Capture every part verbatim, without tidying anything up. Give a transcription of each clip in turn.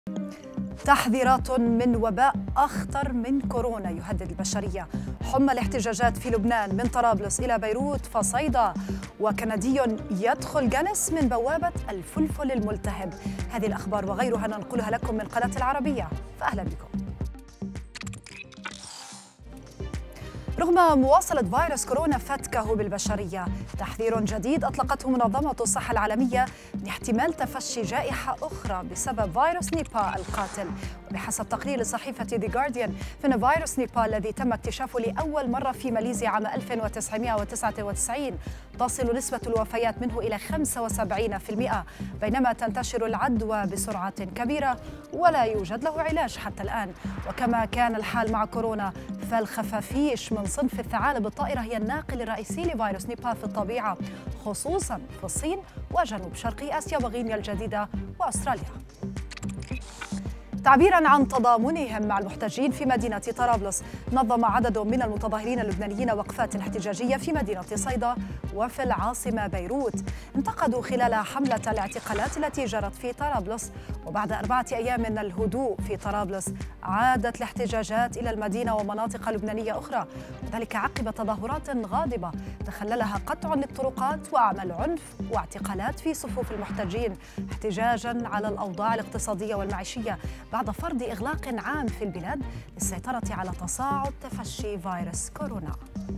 تحذيرات من وباء أخطر من كورونا يهدد البشرية. حمى الاحتجاجات في لبنان من طرابلس إلى بيروت فصيدا، وكندي يدخل جنس من بوابة الفلفل الملتهب. هذه الأخبار وغيرها ننقلها لكم من قناة العربية، فأهلا بكم. رغم مواصلة فيروس كورونا فتكه بالبشرية، تحذير جديد أطلقته منظمة الصحة العالمية من احتمال تفشي جائحة أخرى بسبب فيروس نيبا القاتل. وبحسب تقرير لصحيفة The Guardian، فإن فيروس نيبا الذي تم اكتشافه لأول مرة في ماليزيا عام ألف وتسعمائة وتسعة وتسعين تصل نسبة الوفيات منه إلى خمسة وسبعين بالمئة، بينما تنتشر العدوى بسرعة كبيرة ولا يوجد له علاج حتى الآن. وكما كان الحال مع كورونا، فالخفافيش من صنف الثعالب الطائرة هي الناقل الرئيسي لفيروس نيبا في الطبيعة، خصوصاً في الصين وجنوب شرق آسيا وغينيا الجديدة وأستراليا. تعبيراً عن تضامنهم مع المحتجين في مدينة طرابلس، نظم عدد من المتظاهرين اللبنانيين وقفات احتجاجية في مدينة صيدا وفي العاصمة بيروت. انتقدوا خلال حملة الاعتقالات التي جرت في طرابلس. وبعد أربعة أيام من الهدوء في طرابلس، عادت الاحتجاجات إلى المدينة ومناطق لبنانية أخرى، وذلك عقب تظاهرات غاضبة تخللها قطع للطرقات وعمل عنف واعتقالات في صفوف المحتجين، احتجاجاً على الأوضاع الاقتصادية والمعيشية بعد فرض إغلاق عام في البلاد للسيطرة على تصاعد تفشي فيروس كورونا.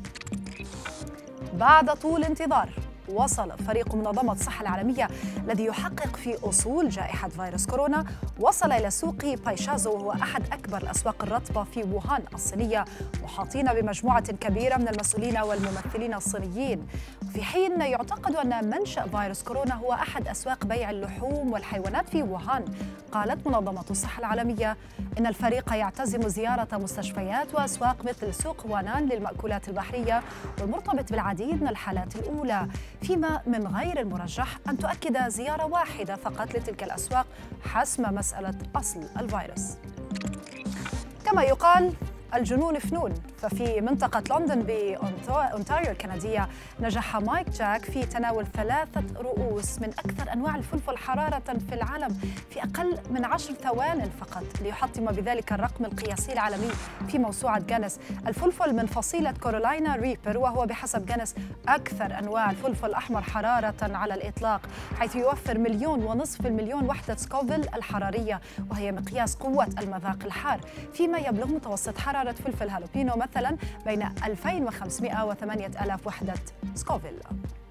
بعد طول انتظار، وصل فريق منظمة الصحة العالمية الذي يحقق في أصول جائحة فيروس كورونا وصل إلى سوق بايشازو، وهو أحد أكبر الأسواق الرطبة في ووهان الصينية، محاطين بمجموعة كبيرة من المسؤولين والممثلين الصينيين. في حين يعتقد أن منشأ فيروس كورونا هو أحد أسواق بيع اللحوم والحيوانات في ووهان، قالت منظمة الصحة العالمية إن الفريق يعتزم زيارة مستشفيات وأسواق مثل سوق وانان للمأكولات البحرية والمرتبط بالعديد من الحالات الأولى، فيما من غير المرجح أن تؤكد زيارة واحدة فقط لتلك الأسواق حسم مسألة أصل الفيروس. كما يقال الجنون فنون، ففي منطقة لندن بأونتاريو الكندية نجح مايك جاك في تناول ثلاثة رؤوس من أكثر أنواع الفلفل حرارة في العالم في أقل من عشر ثوان فقط، ليحطم بذلك الرقم القياسي العالمي في موسوعة جينيس. الفلفل من فصيلة كارولاينا ريبر، وهو بحسب جينيس أكثر أنواع الفلفل الأحمر حرارة على الإطلاق، حيث يوفر مليون ونصف المليون وحدة سكوفيل الحرارية، وهي مقياس قوة المذاق الحار، فيما يبلغ متوسط حرارة فلفل هالوبينو مثلا بين ألفين وخمسمائة وثمانية آلاف وحدة سكوفيل.